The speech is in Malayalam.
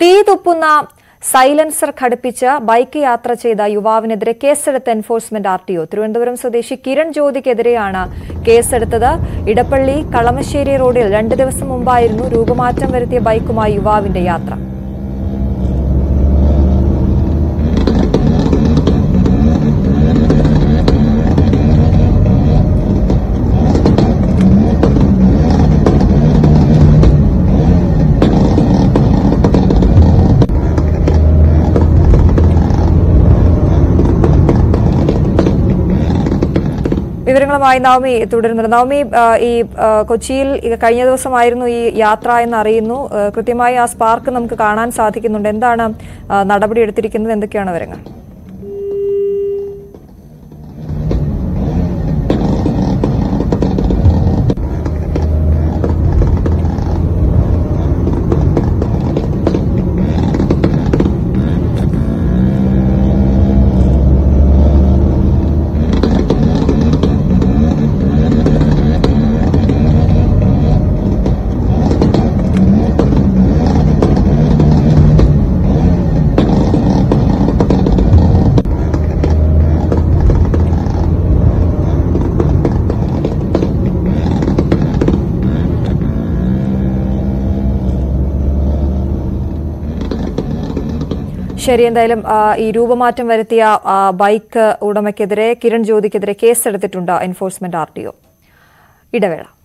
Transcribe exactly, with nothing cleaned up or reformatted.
തീ തുപ്പുന്ന സൈലൻസർ ഘടിപ്പിച്ച് ബൈക്ക് യാത്ര ചെയ്ത യുവാവിനെതിരെ കേസെടുത്ത enforcement R T O. Thiruvananthapuram സ്വദേശി കിരൺ ജ്യോതിക്കെതിരെയാണ് കേസെടുത്തത്. ഇടപ്പള്ളി കളമശ്ശേരി റോഡിൽ രണ്ട് ദിവസം മുമ്പായിരുന്നു രൂപമാറ്റം വരുത്തിയ ബൈക്കുമായി യുവാവിന്റെ യാത്ര. വിവരങ്ങളുമായി നവമി തുടരുന്നുണ്ട്. നവമി, ഈ കൊച്ചിയിൽ കഴിഞ്ഞ ദിവസമായിരുന്നു ഈ യാത്ര എന്ന് അറിയുന്നു. കൃത്യമായി ആ സ്പാർക്ക് നമുക്ക് കാണാൻ സാധിക്കുന്നുണ്ട്. എന്താണ് നടപടി എടുത്തിരിക്കുന്നത്? എന്തൊക്കെയാണ് വിവരങ്ങൾ? ശരി, എന്തായാലും ഈ രൂപമാറ്റം വരുത്തിയ ബൈക്ക് ഉടമയ്ക്കെതിരെ കിരൺ ജ്യോതിക്കെതിരെ കേസെടുത്തിട്ടുണ്ട് എൻഫോഴ്സ്മെന്റ് ആർ ടി ഒ. ഇടവേള.